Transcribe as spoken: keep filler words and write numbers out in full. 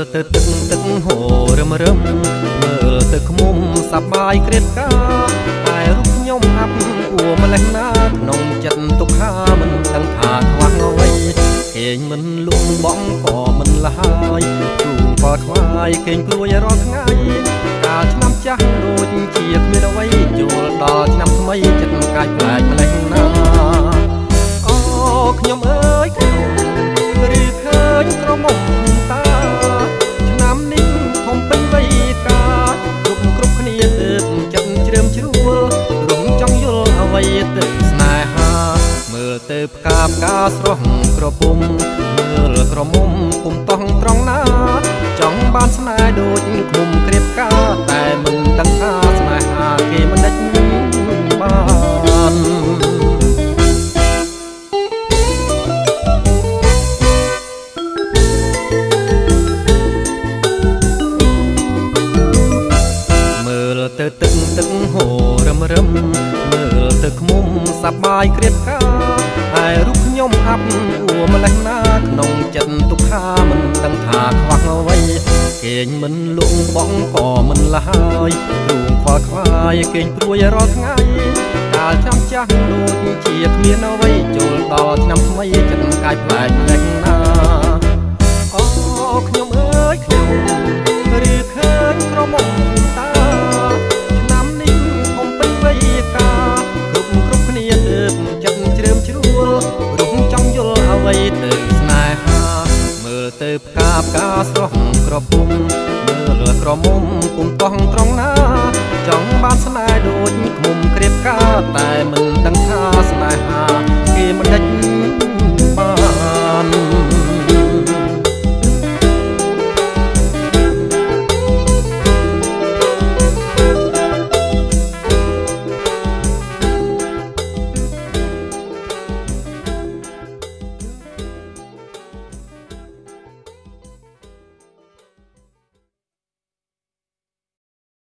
ទៅទឹកទឹកហូររឹមរឹមមើលទៅខ្មុំសប្បាយក្រៀតកាតែរូបខ្ញុំអាប់អួម្លេះណាក្នុងចិត្តទុកខាមិនដឹងថាខ្វះអ្វីគេងមិនលក់បងក៏មិនលហើយជួងក៏ខ្វាយគេងព្រួយរាល់ថ្ងៃកាលឆ្នាំចាស់ដូចជាគ្មានអ្វីចូលដល់ឆ្នាំថ្មីចិត្តកាយប្លែកម្លេះណាអូខ្ញុំអើយខ្ញុំឬឃើញក្រមុំតាឆ្នាំនេះធំពេញវ័យកាគ្រប់គ្រប់គ្នាទើបចិត្តជ្រើមជ្រួលរំចង់យល់អ្វីទៅស្នេហាមើលទៅផ្កាផ្កាស្រស់ក្រពុំមើលក្រមុំពុំតោះត្រង់ណាចង់បានស្នេហ៍ដូចគុំក្រៀបកាតែមិនដឹងថាស្នេហាគេមិនដេចបានមើលទៅទឹកទឹកហូររឹមរឹមមើលទៅខ្មុំសប្បាយក្រៀតកាហើយរូបខ្ញុំអាប់អួម្លេះណាក្នុងចិត្តទុកខាមិនដឹងថាខ្វះអ្វីគេងមិនលក់បងក៏មិនលហើយទ្រូងខ្វល់ខ្វាយគេងព្រួយរាល់ថ្ងៃកាលចាំចាស់ដូចជាគ្មានអ្វីចូលដល់ឆ្នាំថ្មីចិត្តកាយប្លែកម្លេះណាអូខ្ញុំអើយខ្ញុំឬឃើញក្រមុំតាឆ្នាំនេះធំពេញវ័យកាគ្រប់គ្រប់គ្នាទើបចិត្តជ្រើមជ្រួលរំចង់យល់អ្វីទៅស្នេហាមើលទៅផ្កាផ្កាស្រស់ក្រពុំមើលក្រមុំពុំតោះត្រង់ណាចង់បានស្នេហ៍ដូចខ្មុំក្រៀបកាតែមិន